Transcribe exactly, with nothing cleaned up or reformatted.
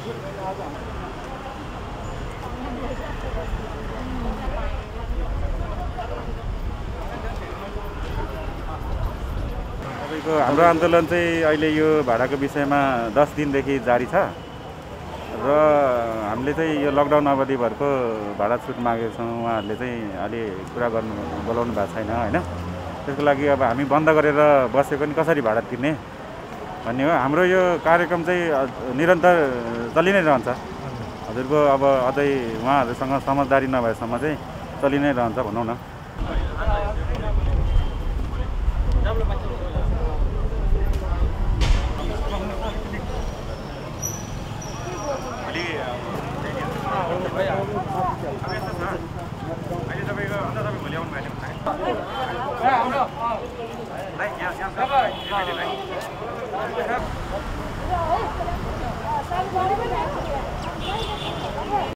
तपाईँको हाम्रो आन्दोलन चाहिँ अहिले यो भाडाको विषयमा दस दिनदेखि जारी छ र हामीले चाहिँ यो लकडाउन अवधिभरको भाडा छुट मागेको छौँ। उहाँहरूले चाहिँ अलि कुरा गर्नु बोलाउनु भएको छैन होइन। त्यसको लागि अब हामी बन्द गरेर बसेको नि कसरी भाडा तिर्ने भन्ने हो। हाम्रो यो कार्यक्रम चाहिँ निरन्तर चलि नै रहन्छ। हजुरको अब अझै उहाँहरूसँग समझदारी नभएसम्म चाहिँ चलि नै रहन्छ भनौँ न। अहिले तपाईँको अन्त तपाईँ भोलि आउनु भएन भने